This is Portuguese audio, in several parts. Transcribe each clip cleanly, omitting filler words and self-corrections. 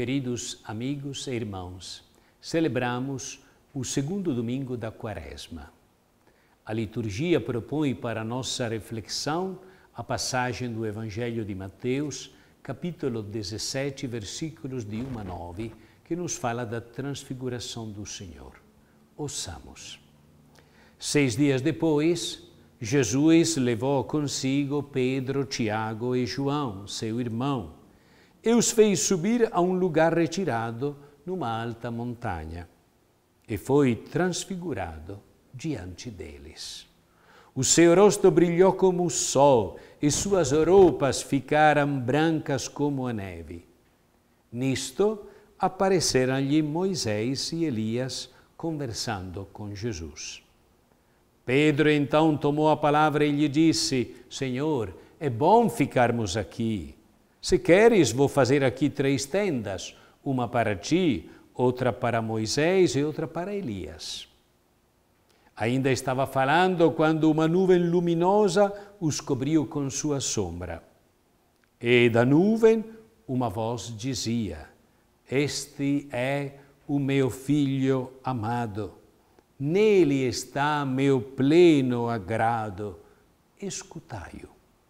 queridos amigos e irmãos, celebramos o segundo domingo da Quaresma. A liturgia propõe para nossa reflexão a passagem do Evangelho de Mateus, capítulo 17, versículos de 1 a 9, que nos fala da transfiguração do Senhor. Ouçamos. 6 dias depois, Jesus levou consigo Pedro, Tiago e João, seu irmão, e os fez subir a um lugar retirado numa alta montanha, e foi transfigurado diante deles. O seu rosto brilhou como o sol, e suas roupas ficaram brancas como a neve. Nisto, apareceram-lhe Moisés e Elias conversando com Jesus. Pedro então tomou a palavra e lhe disse: Senhor, é bom ficarmos aqui. Se queres, vou fazer aqui 3 tendas, uma para ti, outra para Moisés e outra para Elias. Ainda estava falando quando uma nuvem luminosa os cobriu com sua sombra. E da nuvem uma voz dizia: Este é o meu filho amado. Nele está meu pleno agrado. Escutai-o.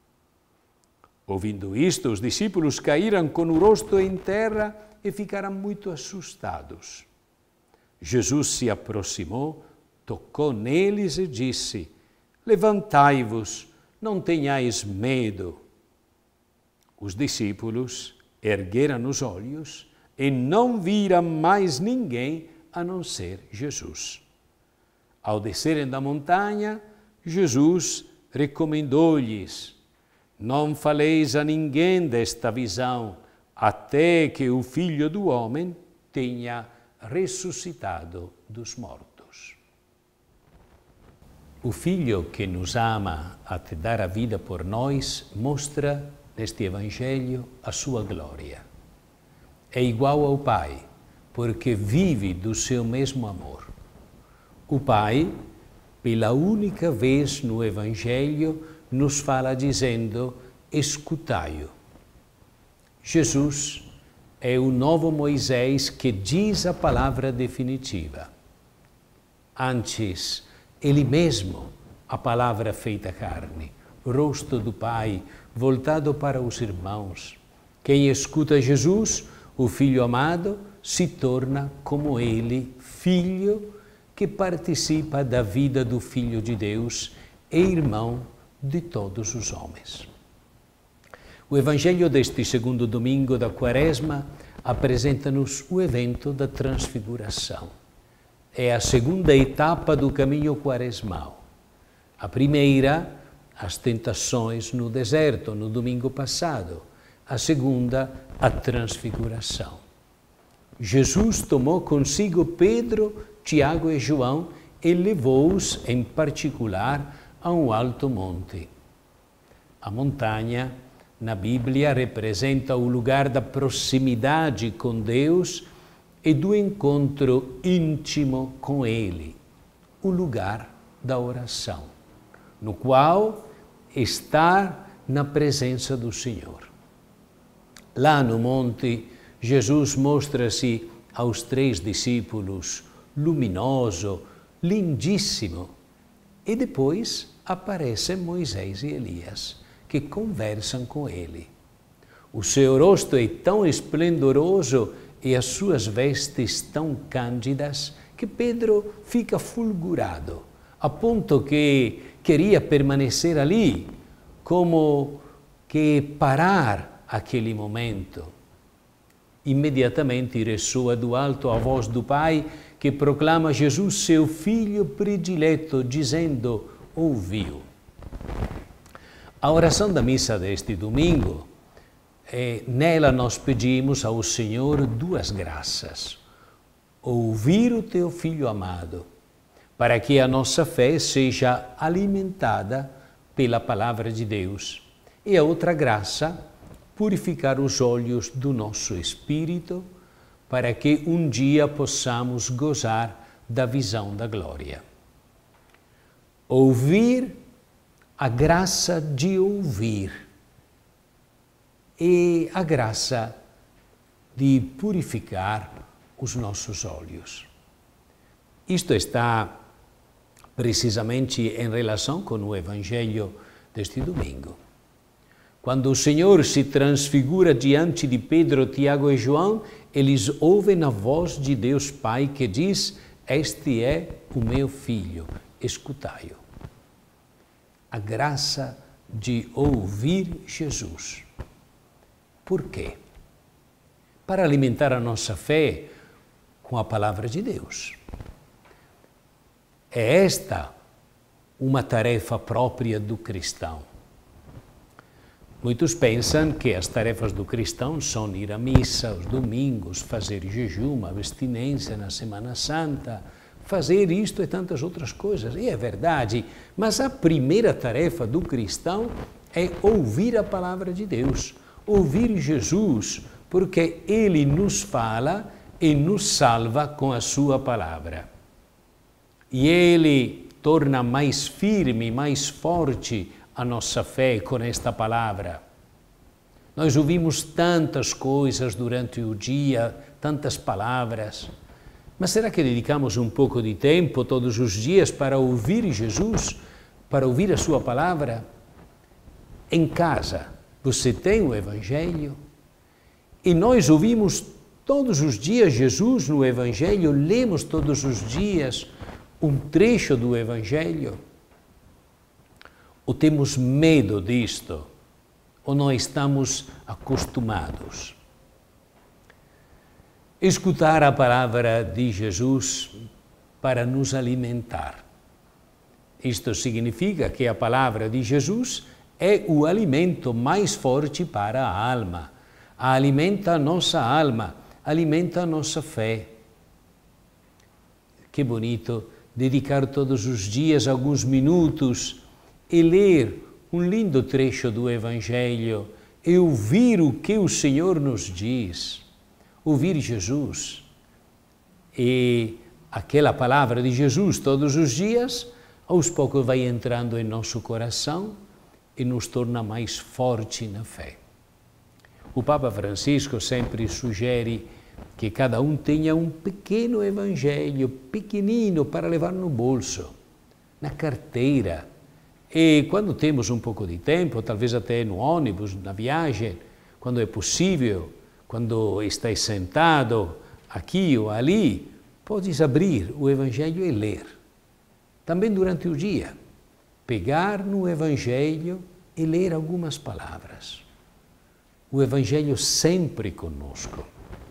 Ouvindo isto, os discípulos caíram com o rosto em terra e ficaram muito assustados. Jesus se aproximou, tocou neles e disse: Levantai-vos, não tenhais medo. Os discípulos ergueram os olhos e não viram mais ninguém a não ser Jesus. Ao descerem da montanha, Jesus recomendou-lhes: Não faleis a ninguém desta visão, até que o Filho do Homem tenha ressuscitado dos mortos. O Filho que nos ama até dar a vida por nós mostra neste Evangelho a sua glória. É igual ao Pai, porque vive do seu mesmo amor. O Pai, pela única vez no Evangelho, nos fala dizendo: escutai-o. Jesus é o novo Moisés que diz a palavra definitiva. Antes, ele mesmo, a palavra feita carne, rosto do Pai, voltado para os irmãos. Quem escuta Jesus, o Filho amado, se torna como ele, filho, que participa da vida do Filho de Deus e irmão de todos os homens. O Evangelho deste segundo domingo da Quaresma apresenta-nos o evento da transfiguração. É a segunda etapa do caminho quaresmal. A primeira, as tentações no deserto, no domingo passado. A segunda, a transfiguração. Jesus tomou consigo Pedro, Tiago e João e levou-os, em particular, a um alto monte. A montanha, na Bíblia, representa o lugar da proximidade com Deus e do encontro íntimo com Ele, o lugar da oração, no qual está na presença do Senhor. Lá no monte, Jesus mostra-se aos 3 discípulos luminoso, lindíssimo, e depois aparecem Moisés e Elias, que conversam com ele. O seu rosto é tão esplendoroso e as suas vestes tão cândidas que Pedro fica fulgurado, a ponto que queria permanecer ali, como que parar aquele momento. Imediatamente ressoa do alto a voz do Pai, que proclama Jesus seu Filho predileto, dizendo: ouviu. A oração da missa deste domingo, nela nós pedimos ao Senhor 2 graças. Ouvir o teu Filho amado, para que a nossa fé seja alimentada pela palavra de Deus. E a outra graça, purificar os olhos do nosso espírito, para que um dia possamos gozar da visão da glória. Ouvir, a graça de ouvir, e a graça de purificar os nossos olhos. Isto está precisamente em relação com o Evangelho deste domingo. Quando o Senhor se transfigura diante de Pedro, Tiago e João, eles ouvem a voz de Deus Pai que diz: "Este é o meu filho, escutai-o." A graça de ouvir Jesus. Por quê? Para alimentar a nossa fé com a palavra de Deus. É esta uma tarefa própria do cristão. Muitos pensam que as tarefas do cristão são ir à missa aos domingos, fazer jejum, abstinência na Semana Santa, fazer isto e tantas outras coisas. E é verdade, mas a primeira tarefa do cristão é ouvir a palavra de Deus, ouvir Jesus, porque Ele nos fala e nos salva com a sua palavra. E Ele torna mais firme, mais forte a nossa fé com esta palavra. Nós ouvimos tantas coisas durante o dia, tantas palavras, mas será que dedicamos um pouco de tempo todos os dias para ouvir Jesus, para ouvir a sua palavra? Em casa, você tem o Evangelho? E nós ouvimos todos os dias Jesus no Evangelho, lemos todos os dias um trecho do Evangelho? Ou temos medo disto? Ou não estamos acostumados? Escutar a palavra de Jesus para nos alimentar. Isto significa que a palavra de Jesus é o alimento mais forte para a alma. Alimenta a nossa alma, alimenta a nossa fé. Que bonito dedicar todos os dias alguns minutos e ler um lindo trecho do Evangelho e ouvir o que o Senhor nos diz, ouvir Jesus. E aquela palavra de Jesus todos os dias, aos poucos vai entrando em nosso coração e nos torna mais forte na fé. O Papa Francisco sempre sugere que cada um tenha um pequeno evangelho, pequenino, para levar no bolso, na carteira. E quando temos um pouco de tempo, talvez até no ônibus, na viagem, quando é possível, quando estás sentado aqui ou ali, podes abrir o evangelho e ler. Também durante o dia, pegar no evangelho e ler algumas palavras. O evangelho sempre conosco.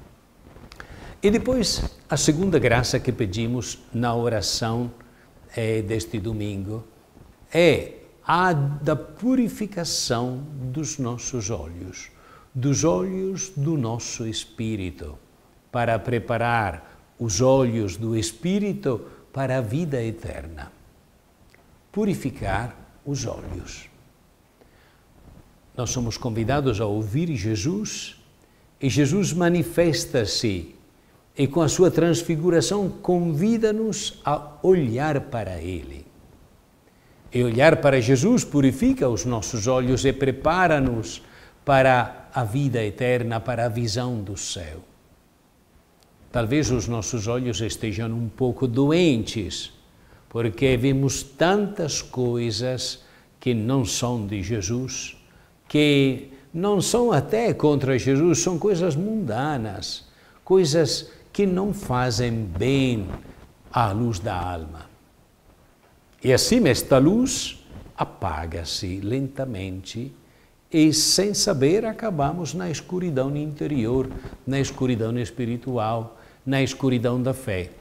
E depois, a segunda graça que pedimos na oração deste domingo é a da purificação dos nossos olhos, dos olhos do nosso espírito, para preparar os olhos do espírito para a vida eterna. Purificar os olhos. Nós somos convidados a ouvir Jesus e Jesus manifesta-se e com a sua transfiguração convida-nos a olhar para Ele. E olhar para Jesus purifica os nossos olhos e prepara-nos para a vida eterna, para a visão do céu. Talvez os nossos olhos estejam um pouco doentes, porque vemos tantas coisas que não são de Jesus, que não são até contra Jesus, são coisas mundanas, coisas que não fazem bem à luz da alma. E assim esta luz apaga-se lentamente e, sem saber, acabamos na escuridão interior, na escuridão espiritual, na escuridão da fé.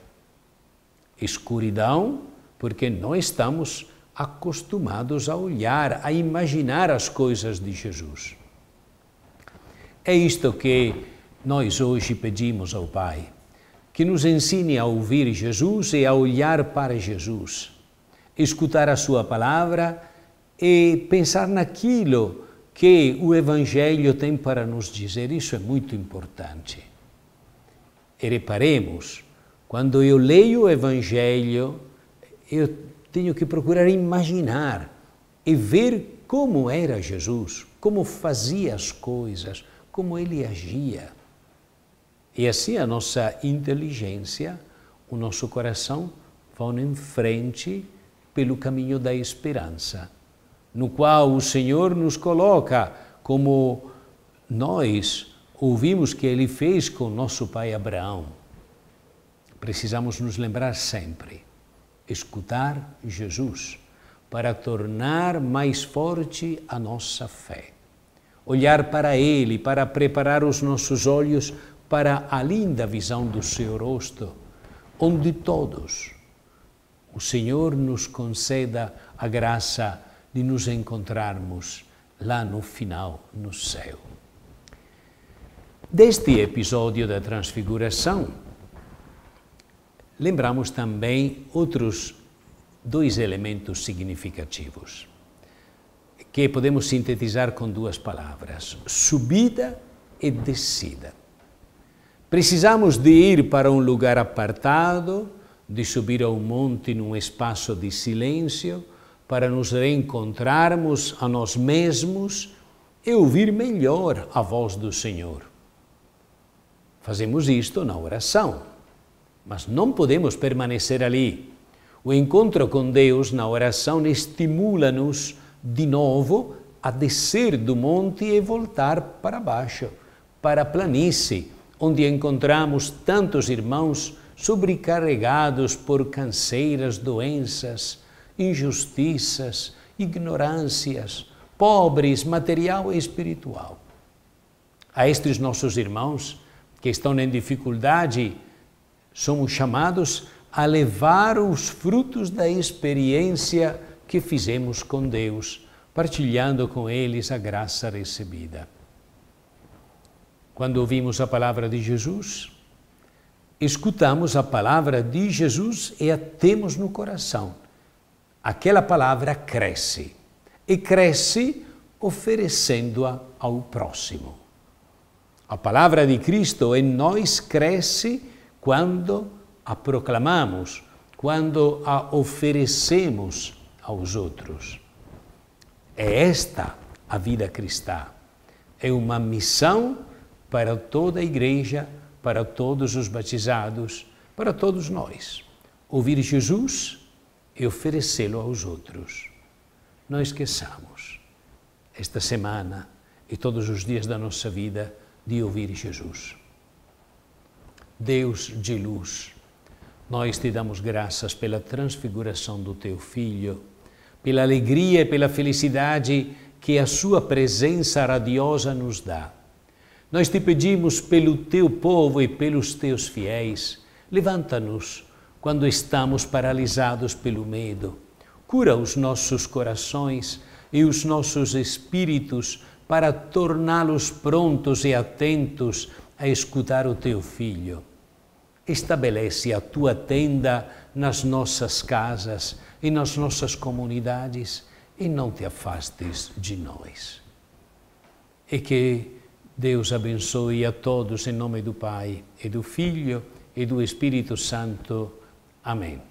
Escuridão porque não estamos acostumados a olhar, a imaginar as coisas de Jesus. É isto que nós hoje pedimos ao Pai, que nos ensine a ouvir Jesus e a olhar para Jesus, escutar a sua palavra e pensar naquilo que o Evangelho tem para nos dizer. Isso é muito importante. E reparemos, quando eu leio o Evangelho, eu tenho que procurar imaginar e ver como era Jesus, como fazia as coisas, como ele agia. E assim a nossa inteligência, o nosso coração vão em frente pelo caminho da esperança, no qual o Senhor nos coloca, como nós ouvimos que Ele fez com nosso pai Abraão. Precisamos nos lembrar sempre, escutar Jesus, para tornar mais forte a nossa fé. Olhar para Ele, para preparar os nossos olhos para a linda visão do seu rosto, onde todos o Senhor nos conceda a graça de nos encontrarmos lá no final, no céu. Deste episódio da Transfiguração, lembramos também outros dois elementos significativos, que podemos sintetizar com duas palavras: subida e descida. Precisamos de ir para um lugar apartado, de subir ao monte num espaço de silêncio, para nos reencontrarmos a nós mesmos e ouvir melhor a voz do Senhor. Fazemos isto na oração, mas não podemos permanecer ali. O encontro com Deus na oração estimula-nos de novo a descer do monte e voltar para baixo, para a planície, onde encontramos tantos irmãos sobrecarregados por canseiras doenças, injustiças, ignorâncias, pobres material e espiritual. A estes nossos irmãos que estão em dificuldade, somos chamados a levar os frutos da experiência que fizemos com Deus, partilhando com eles a graça recebida. Quando ouvimos a palavra de Jesus, escutamos a palavra de Jesus e a temos no coração. Aquela palavra cresce, e cresce oferecendo-a ao próximo. A palavra de Cristo em nós cresce quando a proclamamos, quando a oferecemos aos outros. É esta a vida cristã. É uma missão para toda a igreja, para todos os batizados, para todos nós. Ouvir Jesus e oferecê-lo aos outros. Não esqueçamos, esta semana e todos os dias da nossa vida, de ouvir Jesus. Deus de luz, nós te damos graças pela transfiguração do teu Filho, pela alegria e pela felicidade que a sua presença radiosa nos dá. Nós te pedimos pelo teu povo e pelos teus fiéis, levanta-nos quando estamos paralisados pelo medo. Cura os nossos corações e os nossos espíritos para torná-los prontos e atentos a escutar o teu Filho. Estabelece a tua tenda nas nossas casas e nas nossas comunidades e não te afastes de nós. E que Deus abençoe a todos em nome do Pai, e do Filho, e do Espírito Santo. Amém.